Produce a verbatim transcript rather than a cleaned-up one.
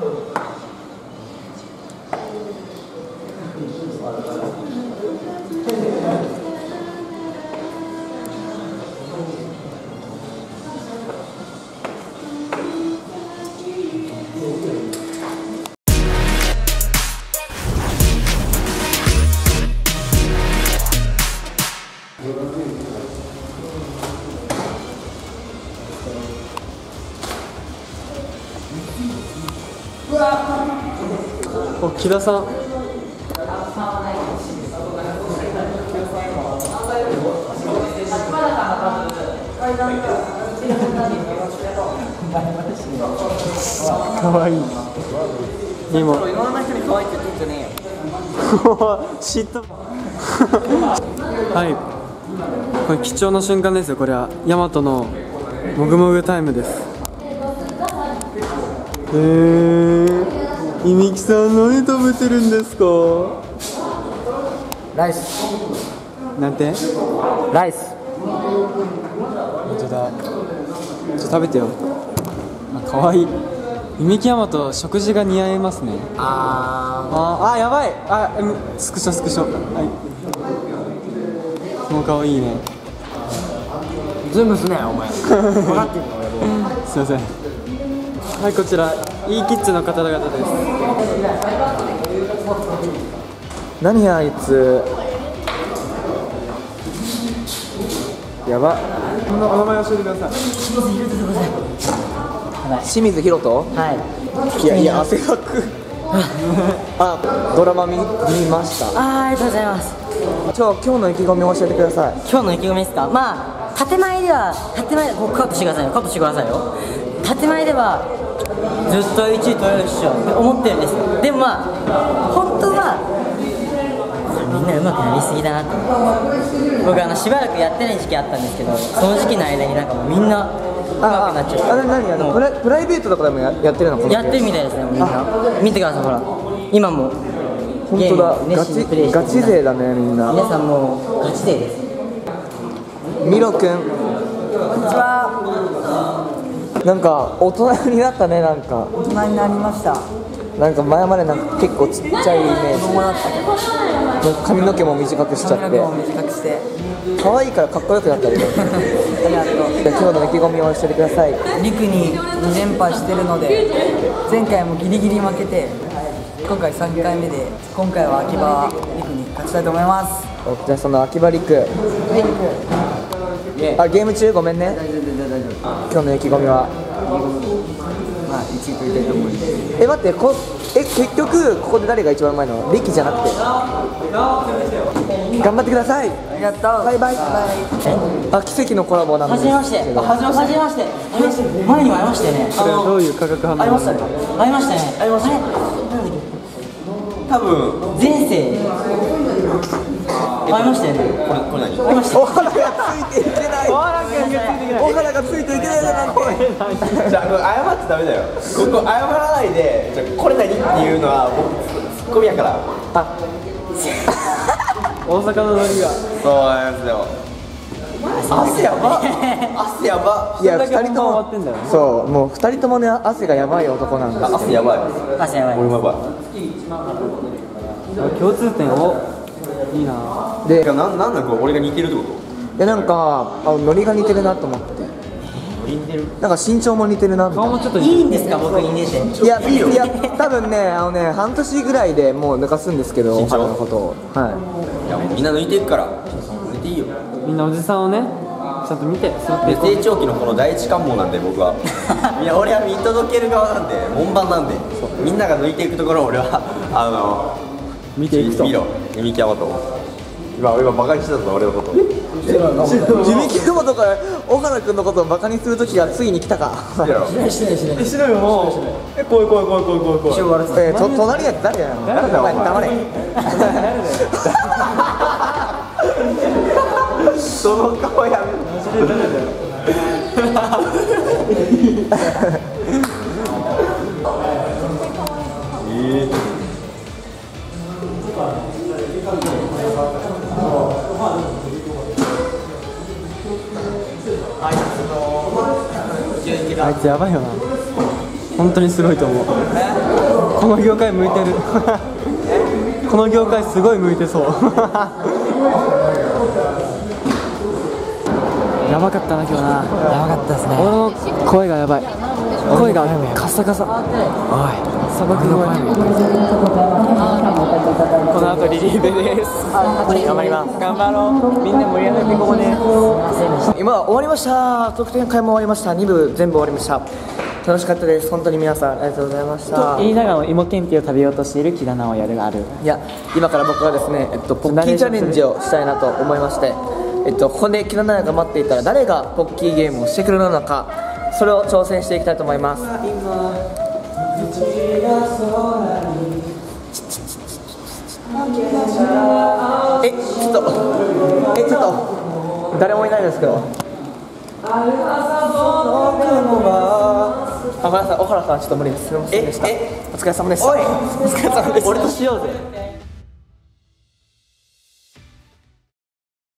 お、木田さん。かわいい。今。いろんな人に可愛いって言ってんじゃねえよ。嫉妬。はい。これ貴重な瞬間ですよ。これはヤマトのもぐもぐタイムです。へー。いみきさん何食べてるんですか？ ライス。 なんて？ ライス。 本当だ。ちょっと食べてよ。あ、かわいい。いみきやまと食事が似合いますね。 ああーあ、やばい。あ、スクショスクショ。はい。もうかわいいね。 ズームすねお前。分かってるの俺も。 すいません。はい、こちら E キッズの方々です。 何あいつ。やば。 お名前教えてください。 清水ひろと。はい。いやいや汗かく。あ、ドラマ見見ました。 あー、ありがとうございます。 ちょ今日の意気込みを教えてください。 今日の意気込みですか。まあ建前では建前でここカットしてくださいよ。カットしてくださいよ。建前ではずっといちい取れるっしょって思ってるんですよ。でもまあ本当はみんな上手くなりすぎだなって。僕あのしばらくやってない時期あったんですけど、その時期の間になんかもうみんな上手くなっちゃう。 あれ何あのプラプライベートとかでも や, やってるの？ やってるみたいですね。みんな見てください。ほら今も本当だ。ガチガチ勢だねみんな。 皆さんもうガチ勢です。 ミロくん。こんにちは。なんか大人になったね。なんか大人になりました。 なんか前までなんか結構ちっちゃいイメージ。 子供だったけど髪の毛も短くしちゃって髪の毛も短くして可愛いからかっこよくなったりね。 ありがとう。 じゃあ今日の意気込みを教えてください。 陸にに連覇してるので、前回もギリギリ負けて今回さんかいめで、今回は秋葉陸に勝ちたいと思います。 じゃあその秋葉陸、あゲーム中ごめんね。今日の意気込みはまあいちい取りたいと思います。 え待ってこえ結局ここで誰が一番うまいの？力じゃなくて。頑張ってください。 ありがとう。 バイバイ。あ奇跡のコラボなんですけど。 はじめまして。あ、はじめまして。前にも会いましたよね。 これはどういう化学反応？ 会いましたね。会いましたね。会いました。なんだっけ。 多分前世。会いましたよね。 これこれ何？ 会いました。 お花がついていけない。お花がついていけないなんて。 じゃあこれ謝っちゃダメだよ。ここ謝らないで、じゃあこれ何っていうのは僕ツッコミやから。 あ大阪のノリが。 そうなんですよ。汗やば。汗やば。 いや二人と終わってんだよもそうもう二人ともね汗がやばい男なんですよ。 汗やばい。 汗やばい。 俺もやば共通点を。いいな。 でい。なんなんだこれ俺が似てるってこと？ いやなんかあノリが似てるなと思って。なんか身長も似てるなみたいな。 顔もちょっといいんですか、僕に出て。 いやいや多分ねあのね半年ぐらいでもう抜かすんですけど、お花のことを。はいやみんな抜いていくから抜いていいよ。 みんなおじさんをね、ちゃんと見て座っていこう。 成長期のこの第一関門なんで僕は。いや俺は見届ける側なんで門番なんで、みんなが抜いていくところを俺はあの見ていくと。 見ろ弓木山と。今今バカにしてたぞ俺のこと。 弓木雲とか小原君のことをバカにする時がついに来たか。 しないしないしない。しないよもう。え怖い怖い怖い怖い怖い怖い。 えー、と隣やつ誰やの？ 誰だお前。 黙れ。 その顔やめろ。ええ。 あいつやばいよな。 本当にすごいと思う。この業界向いてるこの業界すごい向いてそうやばかったな今日な。 やばかったですね。 俺の声がやばい。声がカッサカサ。おい砂漠の声。この後リリーベです。頑張ります。頑張ろう。みんな盛り上がっていこうね。 今終わりました。得点会も終わりました。に部全部終わりました。楽しかったです。本当に皆さんありがとうございました。 言いながら芋けんぴを食べようとしている木田直哉である。 いや、今から僕はですね、えっと、ポッキーチャレンジをしたいなと思いまして、えっと、ここで木田直哉が待っていたら誰がポッキーゲームをしてくれるのか、それを挑戦していきたいと思います。え、ちょっとえ、ちょっと誰もいないですけど、あ、ごめんなさい、小原さんちょっと無理です。すみませんでした。お疲れ様です。おい、お疲れ様です。俺としようぜ。